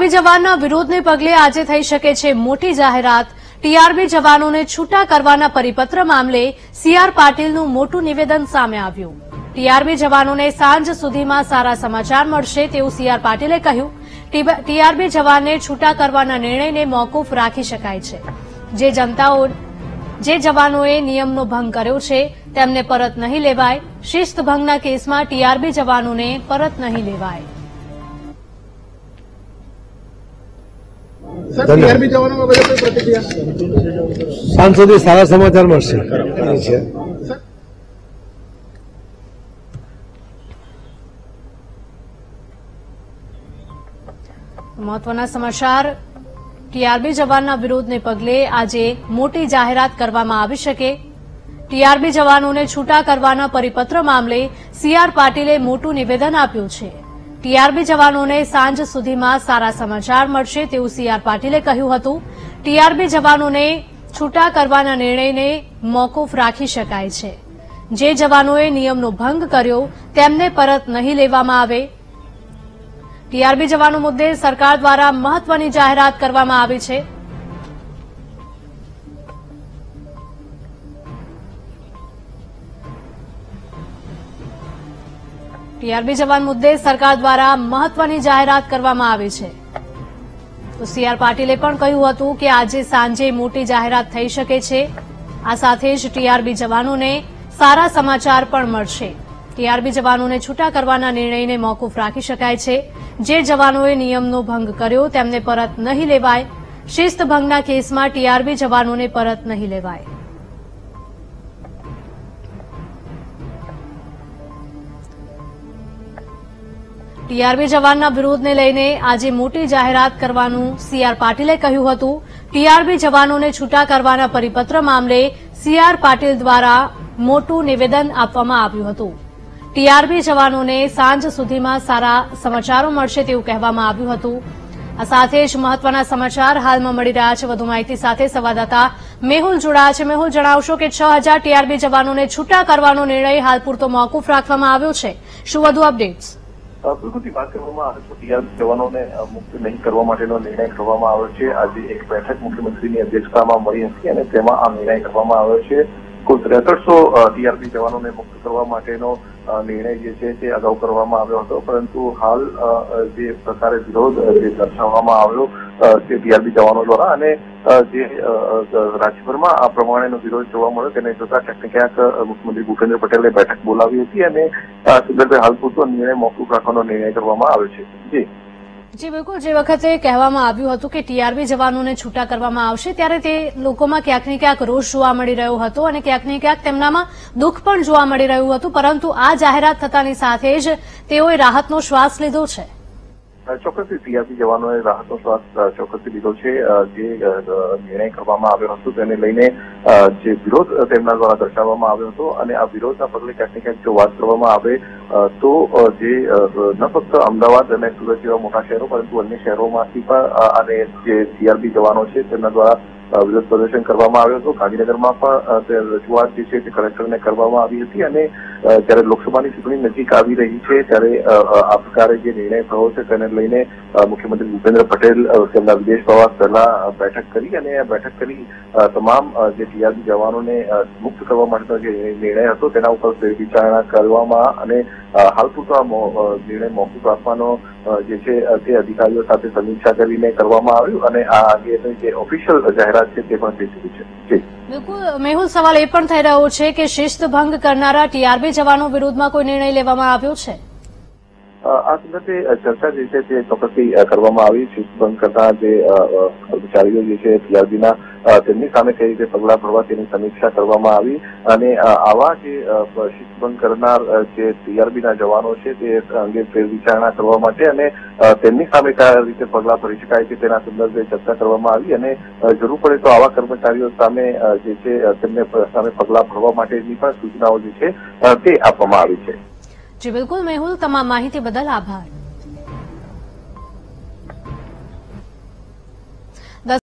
TRB જવાનના વિરોધને પગલે આજે થઈ શકે છે મોટી જાહેરાત। ટીઆરબી જવાનોને છૂટા કરવાના પરિપત્ર મામલે સીઆર પાટીલનું મોટું નિવેદન સામે આવ્યું। ટીઆરબી જવાનોને સાંજ સુધીમાં સારા સમાચાર મળશે તેવું સીઆર પાટીલે કહ્યું। ટીઆરબી જવાનને છૂટા કરવાના નિર્ણયને મોકૂફ રાખી શકાય છે। જે જવાનોએ નિયમનો ભંગ કર્યો છે તેમને પરત નહીં લેવાય। શિસ્ત ભંગના કેસમાં ટીઆરબી જવાનોને પરત નહીં લેવાય। टीआरबी जवानों में कोई प्रतिक्रिया सांसदीय सारा समाचार મળશે। મહત્વના સમાચાર। ટીઆરબી જવાનના વિરોધને પગલે આજે મોટી જાહેરાત કરવામાં આવી શકે। ટીઆરબી જવાનોને છૂટા કરવાના પરિપત્ર મામલે સીઆર પાટીલે મોટું નિવેદન આપ્યું છે। ટીઆરબી જવાનોને સાંજ સુધીમાં સારા સમાચાર મળશે તેવું સીઆર પાટીલે કહ્યું હતું। ટીઆરબી જવાનોને છૂટા કરવાના નિર્ણયને મોકૂફ રાખી શકાય છે। જે જવાનોએ નિયમનો ભંગ કર્યો તેમને પરત નહીં લેવામાં આવે। ટીઆરબી જવાનો મુદ્દે સરકાર દ્વારા મહત્વની જાહેરાત કરવામાં આવી છે। ટીઆરબી જવાન મુદ્દે સરકાર દ્વારા મહત્વની જાહેરાત કરવામાં આવી છે। તો સીઆર પાટીલે પણ કહ્યું હતું કે આજે સાંજે મોટી જાહેરાત થઈ શકે છે। આ સાથે જ ટીઆરબી જવાનોને સારા સમાચાર પણ મળશે। ટીઆરબી જવાનોને છૂટા કરવાના નિર્ણયને મોકૂફ રાખી શકાય છે। જે જવાનોએ નિયમનો ભંગ કર્યો તેમને પરત નહીં લેવાય। શિસ્ત ભંગના કેસમાં ટીઆરબી જવાનોને પરત નહીં લેવાય। ટીઆરબી જવાનના વિરોધને લઈને આજે મોટી જાહેરાત કરવાનું સીઆર પાટીલે કહ્યું હતું। ટીઆરબી જવાનોને છૂટા કરવાના પરિપત્ર મામલે સીઆર પાટીલ દ્વારા મોટું નિવેદન આપવામાં આવ્યું હતું। ટીઆરબી જવાનોને સાંજ સુધીમાં સારા સમાચારો મળશે તેવું કહેવામાં આવ્યું હતું। આ સાથે જ મહત્વના સમાચાર હાલમાં મળી રહ્યા છે। વધુ માહિતી સાથે સંવાદદાતા મેહુલ જોડાયા છે। મેહુલ, જણાવશો કે 6000 ટીઆરબી જવાનોને છૂટા કરવાનો નિર્ણય હાલ પૂરતો મોકૂફ રાખવામાં આવ્યો છે। શું વધુ અપડેટ્સ? બિલકુલ વાત કરવામાં આવે તો ટીઆરબી જવાનોને મુક્ત નહીં કરવા માટેનો નિર્ણય કરવામાં આવ્યો છે। આજે એક બેઠક મુખ્યમંત્રીની અધ્યક્ષતામાં મળી હતી અને તેમાં આ નિર્ણય કરવામાં આવ્યો છે। કુલ 6300 ટીઆરબી જવાનોને મુક્ત કરવા માટેનો નિર્ણય જે છે તે અગાઉ કરવામાં આવ્યો હતો, પરંતુ હાલ જે પ્રકારે વિરોધ જે દર્શાવવામાં આવ્યો તે ટીઆરબી જવાનો દ્વારા અને જે રાજ્યભરમાં આ પ્રમાણેનો વિરોધ જોવા મળ્યો તેને જોતા ક્યાંક ને ક્યાંક મુખ્યમંત્રી ભૂપેન્દ્ર પટેલે બેઠક બોલાવી હતી અને આ સંદર્ભે હાલ પૂરતો નિર્ણય મોકૂફ રાખવાનો નિર્ણય કરવામાં આવ્યો છે। જી બિલકુલ, જે વખતે કહેવામાં આવ્યું હતું કે ટીઆરબી જવાનોને છૂટા કરવામાં આવશે ત્યારે તે લોકોમાં ક્યાંક ને ક્યાંક રોષ જોવા મળી રહ્યો હતો અને ક્યાંક ને ક્યાંક તેમનામાં દુઃખ પણ જોવા મળી રહ્યું હતું, પરંતુ આ જાહેરાત થતાની સાથે જ તેઓએ રાહતનો શ્વાસ લીધો છે। ચોક્કસથી ટીઆરબી જવાનોએ રાહતનો શ્વાસ ચોક્કસથી લીધો છે। જે નિર્ણય કરવામાં આવ્યો હતો તેને લઈને જે વિરોધ તેમના દ્વારા દર્શાવવામાં આવ્યો હતો અને આ વિરોધના પગલે ક્યાંક ને ક્યાંક જો વાત કરવામાં આવે તો જે ન ફક્ત અમદાવાદ અને સુરત જેવા મોટા શહેરો પરંતુ અન્ય શહેરોમાંથી પણ અને જે ટીઆરબી જવાનો છે તેમના દ્વારા વિરોધ પ્રદર્શન કરવામાં આવ્યો હતો। ગાંધીનગરમાં પણ રજૂઆત જે છે તે કલેક્ટરને કરવામાં આવી હતી અને જ્યારે લોકસભાની ચૂંટણી નજીક આવી રહી છે ત્યારે આ પ્રકારે જે નિર્ણય થયો છે તેને લઈને મુખ્યમંત્રી ભૂપેન્દ્ર પટેલ તેમના વિદેશ પ્રવાસ પહેલા બેઠક કરી અને આ બેઠક કરી તમામ જે ટીઆરબી જવાનોને મુક્ત કરવા માટેનો જે નિર્ણય હતો તેના ઉપર વિચારણા કરવામાં અને હાલ પૂરતો આ નિર્ણય મોકૂફ રાખવાનો જે છે તે અધિકારીઓ સાથે સમીક્ષા કરીને કરવામાં આવ્યું અને આ અંગેની જે ઓફિશિયલ જાહેરાત છે તે પણ થઈ ચૂકી છે। બિલકુલ મેહુલ, સવાલ એ પણ થઈ રહ્યો છે કે શિસ્ત ભંગ કરનારા ટીઆરબી જવાનો વિરુદ્ધમાં કોઈ નિર્ણય લેવામાં આવ્યો છે? આ સંદર્ભે ચર્ચા જે છે તે ચોક્કસથી કરવામાં આવી। શિસ્ત ભંગ કરતા જે કર્મચારીઓ જે છે ટીઆરબીના તેમની સામે કઈ રીતે પગલાં ભરવા તેની સમીક્ષા કરવામાં આવી અને આવા જે શિસ્ત ભંગ કરનાર જે ટીઆરબીના જવાનો છે તે અંગે ફેરવિચારણા કરવા માટે અને તેમની સામે કયા રીતે પગલાં ભરી શકાય છે તેના સંદર્ભે ચર્ચા કરવામાં આવી અને જરૂર પડે તો આવા કર્મચારીઓ સામે જે છે તેમને સામે પગલાં ભરવા માટેની પણ સૂચનાઓ જે છે તે આપવામાં આવી છે। જી બિલકુલ મેહુલ, તમામ માહિતી બદલ આભાર।